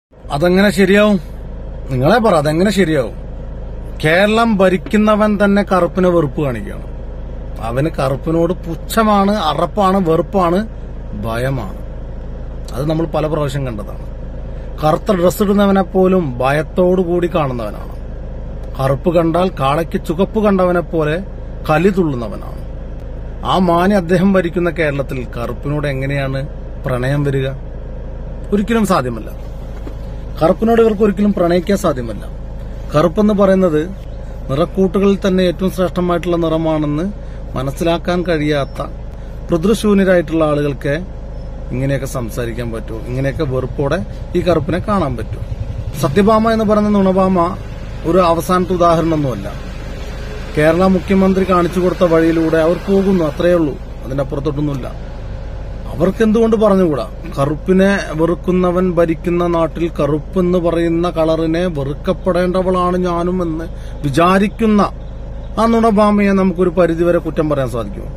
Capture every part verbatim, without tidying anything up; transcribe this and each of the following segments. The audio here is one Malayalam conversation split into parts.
അതെങ്ങനെ ശരിയാവും? നിങ്ങളെ പറ, അതെങ്ങനെ ശരിയാവും? കേരളം ഭരിക്കുന്നവൻ തന്നെ കറുപ്പിനെ വെറുപ്പ് കാണിക്കുകയാണ്. അവന് കറുപ്പിനോട് പുച്ഛമാണ്, അറപ്പാണ്, വെറുപ്പാണ്, ഭയമാണ്. അത് നമ്മൾ പല പ്രാവശ്യം കണ്ടതാണ്. കറുത്ത ഡ്രസ് ഇടുന്നവനെ പോലും ഭയത്തോടു കൂടി കാണുന്നവനാണ്. കറുപ്പ് കണ്ടാൽ കാളയ്ക്ക് ചുവപ്പ് കണ്ടവനെ പോലെ കലി തുള്ളുന്നവനാണ്. ആ മാനി അദ്ദേഹം ഭരിക്കുന്ന കേരളത്തിൽ കറുപ്പിനോട് എങ്ങനെയാണ് പ്രണയം വരിക? ഒരിക്കലും സാധ്യമല്ല. കറുപ്പിനോട് ഇവർക്ക് ഒരിക്കലും പ്രണയിക്കാൻ സാധ്യമല്ല. കറുപ്പെന്ന് പറയുന്നത് നിറക്കൂട്ടുകളിൽ തന്നെ ഏറ്റവും ശ്രേഷ്ഠമായിട്ടുള്ള നിറമാണെന്ന് മനസ്സിലാക്കാൻ കഴിയാത്ത പൃഥ്വിശൂന്യരായിട്ടുള്ള ആളുകൾക്ക് ഇങ്ങനെയൊക്കെ സംസാരിക്കാൻ പറ്റുമോ? ഇങ്ങനെയൊക്കെ വെറുപ്പോടെ ഈ കറുപ്പിനെ കാണാൻ പറ്റുമോ? സത്യഭാമ എന്ന് പറയുന്ന നുണഭാമ ഒരു അവസാനത്തെ ഉദാഹരണമൊന്നുമല്ല. കേരള മുഖ്യമന്ത്രി കാണിച്ചു കൊടുത്ത വഴിയിലൂടെ അവർ പോകുന്നു, അത്രയേ ഉള്ളൂ. അതിന്റെ അപ്പുറത്തൊട്ടൊന്നുമില്ല. അവർക്ക് എന്തുകൊണ്ട് പറഞ്ഞുകൂടാ? കറുപ്പിനെ വെറുക്കുന്നവൻ ഭരിക്കുന്ന നാട്ടിൽ കറുപ്പ് എന്ന് പറയുന്ന കളറിനെ വെറുക്കപ്പെടേണ്ടവളാണ് ഞാനും എന്ന് വിചാരിക്കുന്ന ആ നുണഭാമയെ നമുക്കൊരു പരിധിവരെ കുറ്റം പറയാൻ സാധിക്കുമോ?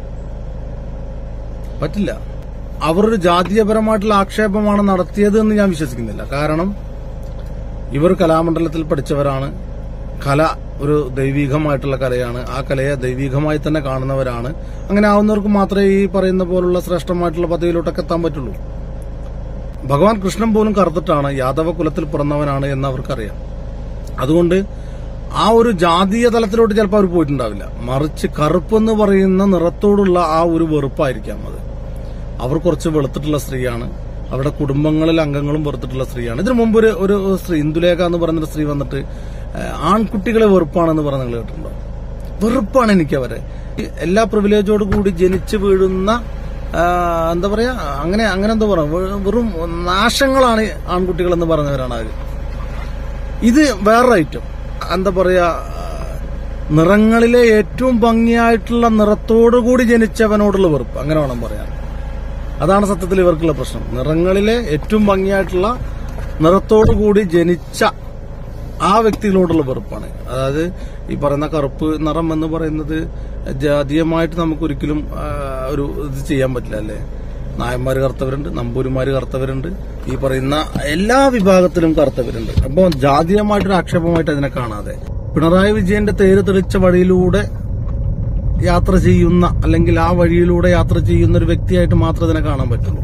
പറ്റില്ല. അവരൊരു ജാതീയപരമായിട്ടുള്ള ആക്ഷേപമാണ് നടത്തിയത് എന്ന് ഞാൻ വിശ്വസിക്കുന്നില്ല. കാരണം ഇവർ കലാമണ്ഡലത്തിൽ പഠിച്ചവരാണ്. കല ഒരു ദൈവീകമായിട്ടുള്ള കലയാണ്. ആ കലയെ ദൈവീകമായി തന്നെ കാണുന്നവരാണ്. അങ്ങനെ ആവുന്നവർക്ക് മാത്രമേ ഈ പറയുന്ന പോലുള്ള ശ്രേഷ്ഠമായിട്ടുള്ള പദവിയിലോട്ടൊക്കെ എത്താൻ പറ്റുള്ളൂ. ഭഗവാൻ കൃഷ്ണൻ പോലും കറുത്തിട്ടാണ്, യാദവ കുലത്തിൽ പിറന്നവനാണ് എന്ന് അവർക്കറിയാം. അതുകൊണ്ട് ആ ഒരു ജാതീയ തലത്തിലോട്ട് ചിലപ്പോൾ അവർ പോയിട്ടുണ്ടാവില്ല. മറിച്ച് കറുപ്പെന്ന് പറയുന്ന നിറത്തോടുള്ള ആ ഒരു വെറുപ്പായിരിക്കാം അത്. അവർ കുറച്ച് വെളുത്തിട്ടുള്ള സ്ത്രീയാണ്. അവരുടെ കുടുംബങ്ങളിൽ അംഗങ്ങളും വെറുത്തിട്ടുള്ള സ്ത്രീയാണ്. ഇതിനു മുമ്പ് ഒരു ഒരു സ്ത്രീ, ഇന്ദുലേഖ എന്ന് പറയുന്ന സ്ത്രീ വന്നിട്ട് ആൺകുട്ടികളെ വെറുപ്പാണെന്ന് പറഞ്ഞ നിങ്ങൾ കേട്ടിട്ടുണ്ടോ? വെറുപ്പാണ് എനിക്ക് അവരെ. എല്ലാ പ്രിവിലേജോട് കൂടി ജനിച്ചു വീഴുന്ന എന്താ പറയാ, അങ്ങനെ അങ്ങനെ എന്താ പറയാ, വെറും നാശങ്ങളാണ് ആൺകുട്ടികൾ എന്ന് പറഞ്ഞവരാണ് അവര്. ഇത് വേറെ ഐറ്റം. എന്താ പറയാ, നിറങ്ങളിലെ ഏറ്റവും ഭംഗിയായിട്ടുള്ള നിറത്തോടുകൂടി ജനിച്ചവനോടുള്ള വെറുപ്പ്, അങ്ങനെ വേണം പറയാൻ. അതാണ് സത്യത്തിൽ ഇവർക്കുള്ള പ്രശ്നം. നിറങ്ങളിലെ ഏറ്റവും ഭംഗിയായിട്ടുള്ള നിറത്തോടുകൂടി ജനിച്ച ആ വ്യക്തികളോടുള്ള വെറുപ്പാണ്. അതായത് ഈ പറയുന്ന കറുപ്പ് നിറം എന്ന് പറയുന്നത് ജാതീയമായിട്ട് നമുക്കൊരിക്കലും ഒരു ഇത് ചെയ്യാൻ പറ്റില്ല, അല്ലേ? നായന്മാര് കറുത്തവരുണ്ട്, നമ്പൂരിമാര് കറുത്തവരുണ്ട്, ഈ പറയുന്ന എല്ലാ വിഭാഗത്തിലും കറുത്തവരുണ്ട്. അപ്പോൾ ജാതീയമായിട്ടൊരു ആക്ഷേപമായിട്ട് അതിനെ കാണാതെ പിണറായി വിജയന്റെ തേര് തെളിച്ച വഴിയിലൂടെ യാത്ര ചെയ്യുന്ന, അല്ലെങ്കിൽ ആ വഴിയിലൂടെ യാത്ര ചെയ്യുന്ന ഒരു വ്യക്തിയായിട്ട് മാത്രമേ ഇതിനെ കാണാൻ പറ്റുള്ളൂ.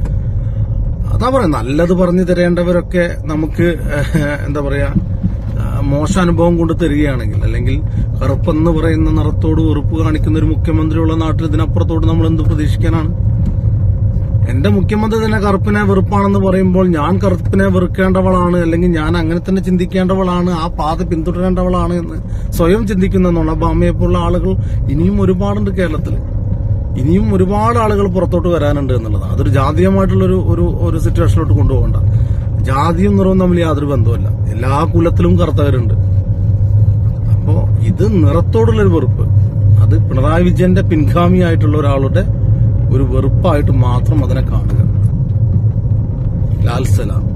അതാ പറയാ, നല്ലത് പറഞ്ഞു തരേണ്ടവരൊക്കെ നമുക്ക് എന്താ പറയാ മോശം അനുഭവം കൊണ്ട് തരികയാണെങ്കിൽ, അല്ലെങ്കിൽ കറുപ്പെന്ന് പറയുന്ന നിറത്തോട് വെറുപ്പ് കാണിക്കുന്ന ഒരു മുഖ്യമന്ത്രിയുള്ള നാട്ടിൽ ഇതിനപ്പുറത്തോട് നമ്മൾ എന്ത് പ്രതീക്ഷിക്കാനാണ്? എന്റെ മുഖ്യമന്ത്രി തന്നെ കറുപ്പിനെ വെറുപ്പാണെന്ന് പറയുമ്പോൾ ഞാൻ കറുപ്പിനെ വെറുക്കേണ്ടവളാണ്, അല്ലെങ്കിൽ ഞാൻ അങ്ങനെ തന്നെ ചിന്തിക്കേണ്ടവളാണ്, ആ പാത പിന്തുടരേണ്ടവളാണ് എന്ന് സ്വയം ചിന്തിക്കുന്ന നുണഭാമയെ പോലുള്ള ആളുകൾ ഇനിയും ഒരുപാടുണ്ട് കേരളത്തിൽ. ഇനിയും ഒരുപാട് ആളുകൾ പുറത്തോട്ട് വരാനുണ്ട് എന്നുള്ളതാണ്. അതൊരു ജാതീയമായിട്ടുള്ളൊരു ഒരു ഒരു സിറ്റുവേഷനിലോട്ട് കൊണ്ടുപോകണ്ട. ജാതിയും നിറവും തമ്മിൽ യാതൊരു ബന്ധവുമല്ല. എല്ലാ കുലത്തിലും കറുത്തവരുണ്ട്. അപ്പോ ഇത് നിറത്തോടുള്ളൊരു വെറുപ്പ്, അത് പിണറായി വിജയന്റെ പിൻഗാമിയായിട്ടുള്ള ഒരാളുടെ ഒരു വെറുപ്പായിട്ട് മാത്രം അതിനെ കാണുക. ലാൽ സലാം.